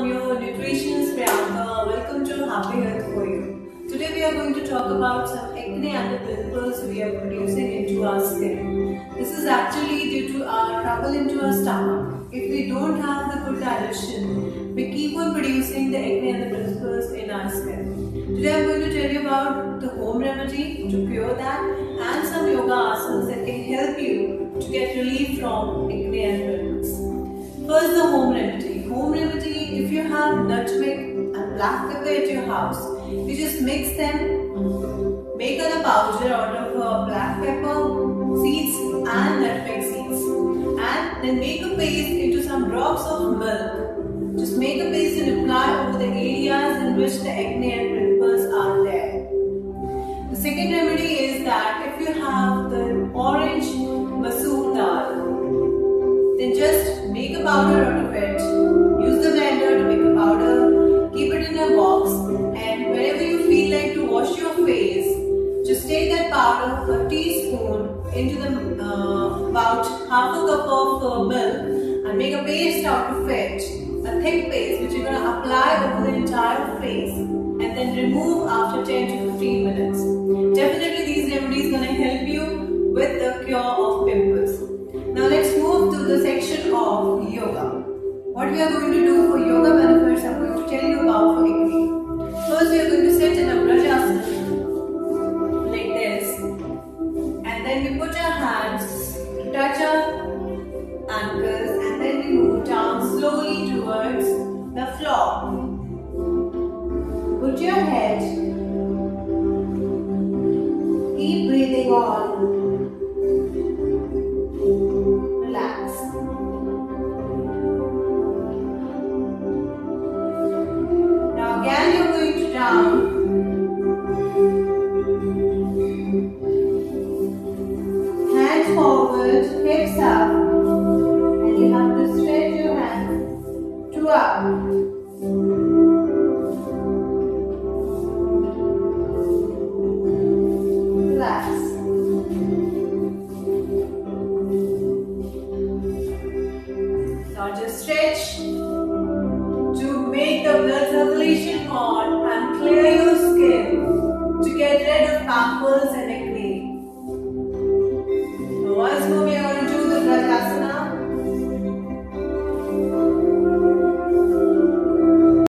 your nutritionist Priyanka. Welcome to Happy Health for You. Today we are going to talk about some acne and the pimples we are producing into our skin. This is actually due to our trouble into our stomach. If we don't have the good digestion, we keep on producing the acne and the pimples in our skin. Today I am going to tell you about the home remedy to cure that and some yoga asanas that can help you to get relief from acne and pimples. First, the home remedy. Home remedy, if you have nutmeg and black pepper at your house, you just mix them, make a powder out of black pepper seeds and nutmeg seeds, and then make a paste into some drops of milk. Just make a paste and apply over the areas in which the acne and pimples are there. The second remedy is that if you have the orange masoor dal, then just make a powder out of it. Use the blender to make a powder, keep it in a box, and whenever you feel like to wash your face, just take that powder, a teaspoon, into the about half a cup of milk and make a paste out of it, a thick paste which you're going to apply over the entire face and then remove after 10 to 15 minutes. Definitely these remedies are going to help you with the cure of pimples. Now let's move to the section of yoga. What we are going to do for yoga benefits, I'm going to tell you about for acne. First we are going to sit in a Vrajasana like this, and then we put our hands to touch our ankles, and then we move down slowly towards the floor. Put your head, keep breathing on. Relax. Now again you're going to down. Hands forward, hips up, and you have to stretch your hands to up.